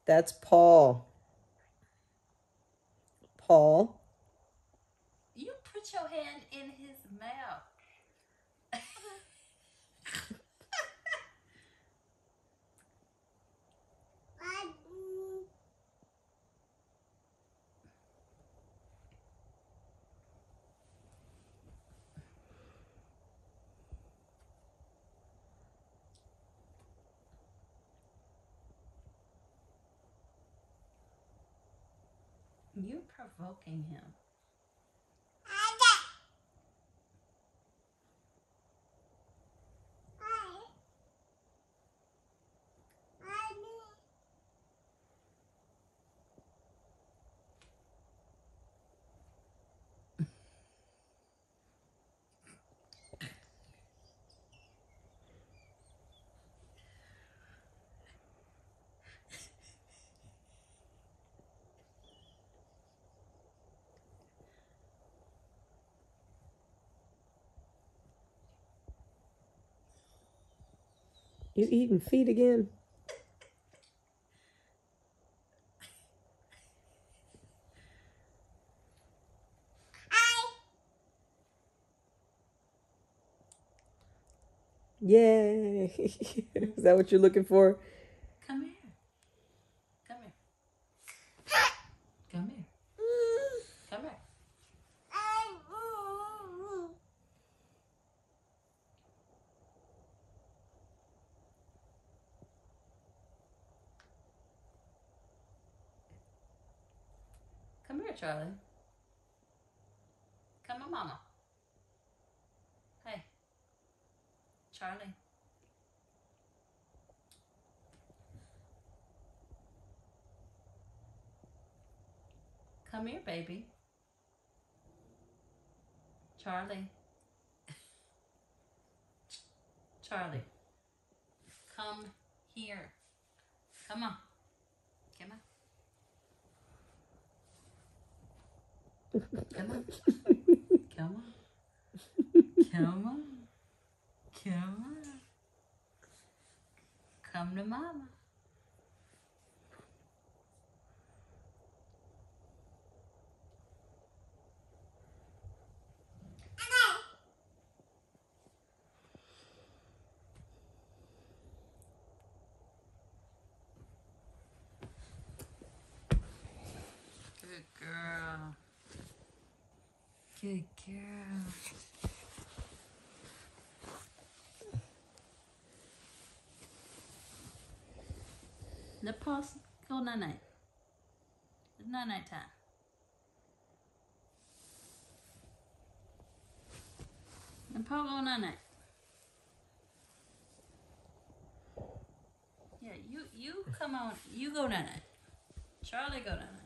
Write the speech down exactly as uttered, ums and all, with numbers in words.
That's Paul. Paul. You put your hand in his mouth. You're provoking him. You eating feet again? Yay! Is that what you're looking for? Come here. Come here. Come here. Come here. Come here, Charlie. Come on, Mama. Hey, Charlie. Come here, baby. Charlie. Charlie. Come here. Come on. Come on. Come on. Come on. Come on. Come on. Come to Mama. Good girl. Good girl. The pause. Go night night. It's night night time. The Paul go night night. Yeah, you you come on. You go night night. Charlie go night night.